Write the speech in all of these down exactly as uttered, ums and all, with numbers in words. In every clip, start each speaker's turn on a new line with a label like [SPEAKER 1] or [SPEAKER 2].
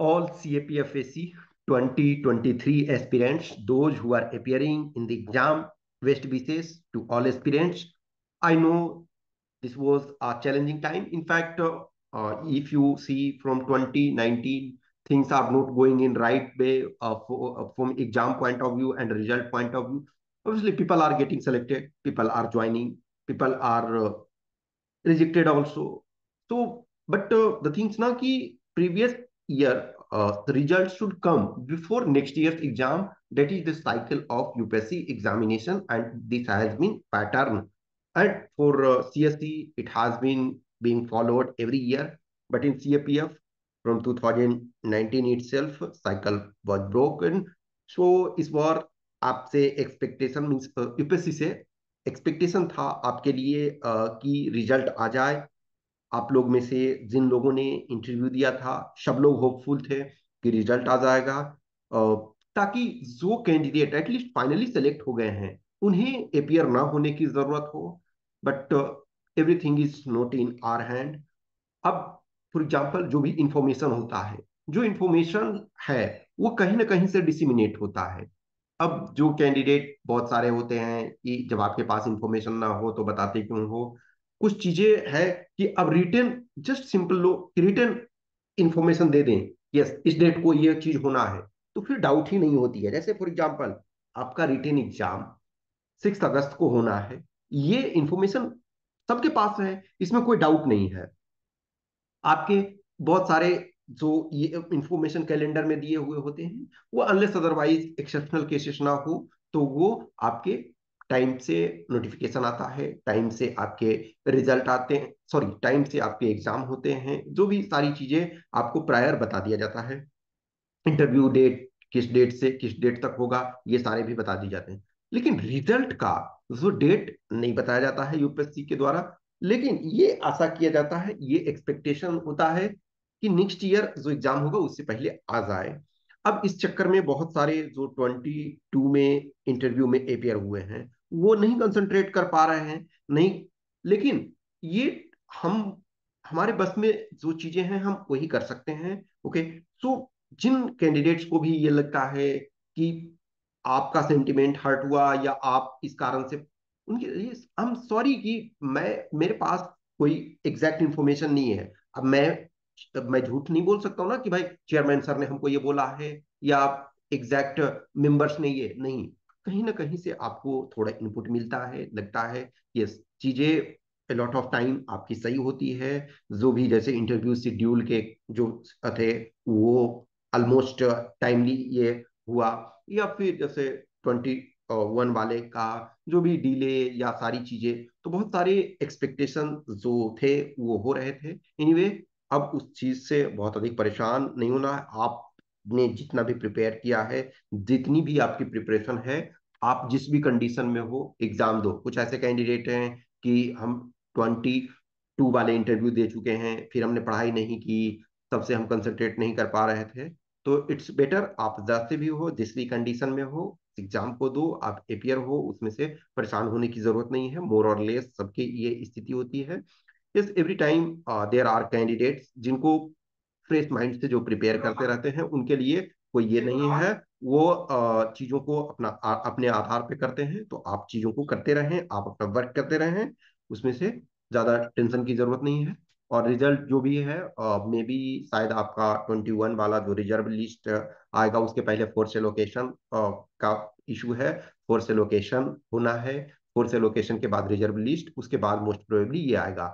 [SPEAKER 1] all C A P F A C twenty twenty-three aspirants, those who are appearing in the exam, best wishes to all aspirants. I know this was a challenging time. In fact, uh, uh, if you see from twenty nineteen, things are not going in right way uh, for, uh, from exam point of view and result point of view. Obviously, people are getting selected, people are joining, people are uh, rejected also. So, but uh, the things now ki previous year uh, the results should come before next year's exam. That is the cycle of U P S C examination, and this has been pattern. And for uh, C S C, it has been being followed every year. But in C A P F, from two thousand nineteen itself, cycle was broken. So इस बार आपसे expectation means UPSC से expectation था आपके लिए अ, कि result आ जाए। आप लोग में से जिन लोगों ने इंटरव्यू दिया था, सब लोग होपफुल थे कि रिजल्ट आ जाएगा, अ, ताकि जो कैंडिडेट एटलीस्ट फाइनली सेलेक्ट हो गए हैं उन्हें अपियर ना होने की जरूरत हो। But everything is not in our hand. अब फॉर एग्जाम्पल जो भी इंफॉर्मेशन होता है, जो इंफॉर्मेशन है वो कहीं ना कहीं से डिसिमिनेट होता है। अब जो कैंडिडेट बहुत सारे होते हैं कि जब आपके पास इंफॉर्मेशन ना हो तो बताते क्यों हो। कुछ चीजें है कि अब रिटर्न जस्ट सिंपल लो रिटर्न इंफॉर्मेशन दे दें, यस इस डेट को ये चीज होना है, तो फिर डाउट ही नहीं होती है। जैसे फॉर एग्जाम्पल आपका रिटर्न एग्जाम सिक्स अगस्त को होना है, ये इंफॉर्मेशन सबके पास है, इसमें कोई डाउट नहीं है। आपके बहुत सारे जो ये इंफॉर्मेशन कैलेंडर में दिए हुए होते हैं, वो अनलेस अदरवाइज एक्सेप्शनल केसेस ना हो तो वो आपके टाइम से नोटिफिकेशन आता है, टाइम से आपके रिजल्ट आते हैं, सॉरी टाइम से आपके एग्जाम होते हैं, जो भी सारी चीजें आपको प्रायर बता दिया जाता है। इंटरव्यू डेट किस डेट से किस डेट तक होगा, ये सारे भी बता दिए जाते हैं। लेकिन रिजल्ट का जो डेट नहीं बताया जाता है यूपीएससी के द्वारा। लेकिन ये आशा किया जाता है, ये एक्सपेक्टेशन होता है कि नेक्स्ट ईयर जो एग्जाम होगा उससे पहले आ जाए। अब इस चक्कर में बहुत सारे जो ट्वेंटी टू में इंटरव्यू में अपेयर हुए हैं वो नहीं कंसंट्रेट कर पा रहे हैं, नहीं। लेकिन ये हम हमारे बस में जो चीजें हैं हम वही कर सकते हैं। ओके, सो जिन कैंडिडेट्स को भी ये लगता है कि आपका सेंटिमेंट हर्ट हुआ या आप इस कारण से उनके, आई एम सॉरी कि मैं मेरे पास कोई एग्जैक्ट इंफॉर्मेशन नहीं है। अब मैं अब मैं झूठ नहीं बोल सकता हूँ ना कि भाई चेयरमैन सर ने हमको ये बोला है या एग्जैक्ट मेंबर्स ने, ये नहीं। कहीं ना कहीं से आपको थोड़ा इनपुट मिलता है, लगता है ये चीजें लॉट ऑफ टाइम आपकी सही होती है। जो भी जैसे इंटरव्यू शेड्यूल के जो थे वो ऑलमोस्ट टाइमली ये हुआ, या फिर जैसे ट्वेंटी वन वाले का जो भी डिले या सारी चीजें, तो बहुत सारे एक्सपेक्टेशन जो थे वो हो रहे थे। एनीवे anyway, अब उस चीज से बहुत अधिक परेशान नहीं होना है। आपने जितना भी प्रिपेयर किया है, जितनी भी आपकी प्रिपरेशन है, आप जिस भी कंडीशन में हो एग्जाम दो। कुछ ऐसे कैंडिडेट हैं कि हम ट्वेंटी टू वाले इंटरव्यू दे चुके हैं, फिर हमने पढ़ाई नहीं की, तब से हम कंसंट्रेट नहीं कर पा रहे थे। तो इट्स बेटर आप जैसे भी हो, जिस भी कंडीशन में हो, एग्जाम को दो, आप अपियर हो, उसमें से परेशान होने की जरूरत नहीं है। मोर और लेस सबकी ये स्थिति होती है। Yes, every time there are candidates जिनको फ्रेश माइंड से जो प्रिपेयर करते रहते हैं, उनके लिए कोई ये नहीं है। वो uh, चीजों को अपना आ, अपने आधार पे करते हैं, तो आप चीजों को करते रहें, आप अपना वर्क करते रहें, उसमें से ज्यादा टेंशन की जरूरत नहीं है। और रिजल्ट जो भी है मे बी शायद आपका ट्वेंटी वन वाला जो रिजर्व लिस्ट आएगा उसके पहले फोर्स एलोकेशन का इशू है। फोर्स एलोकेशन होना है, फोर्स एलोकेशन के बाद रिजर्व लिस्ट, उसके बाद मोस्ट प्रोबेबली ये आएगा।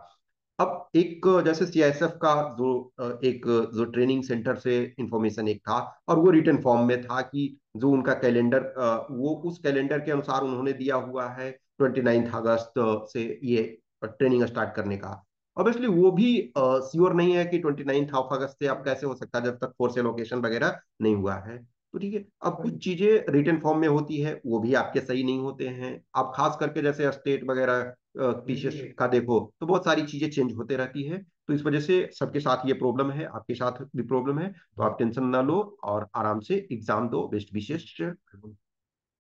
[SPEAKER 1] अब एक जैसे सीआईएसएफ का जो अ, एक जो ट्रेनिंग सेंटर से इंफॉर्मेशन एक था, और वो रिटर्न फॉर्म में था कि जो उनका कैलेंडर वो उस कैलेंडर के अनुसार उन्होंने दिया हुआ है ट्वेंटी नाइन्थ अगस्त से ये ट्रेनिंग स्टार्ट करने का। ऑब्वियसली वो भी श्योर नहीं है कि ट्वेंटी नाइन्थ ऑफ अगस्त से आप कैसे हो सकता है जब तक फोर्स एलोकेशन वगैरह नहीं हुआ है। तो ठीक है, अब कुछ चीजें रिटर्न फॉर्म में होती है वो भी आपके सही नहीं होते हैं। आप खास करके जैसे स्टेट वगैरह टीचर्स का देखो तो बहुत सारी चीजें चेंज होते रहती है। तो इस वजह से सबके साथ ये प्रॉब्लम है, आपके साथ भी प्रॉब्लम है, तो आप टेंशन ना लो और आराम से एग्जाम दो। बेस्ट विशेष।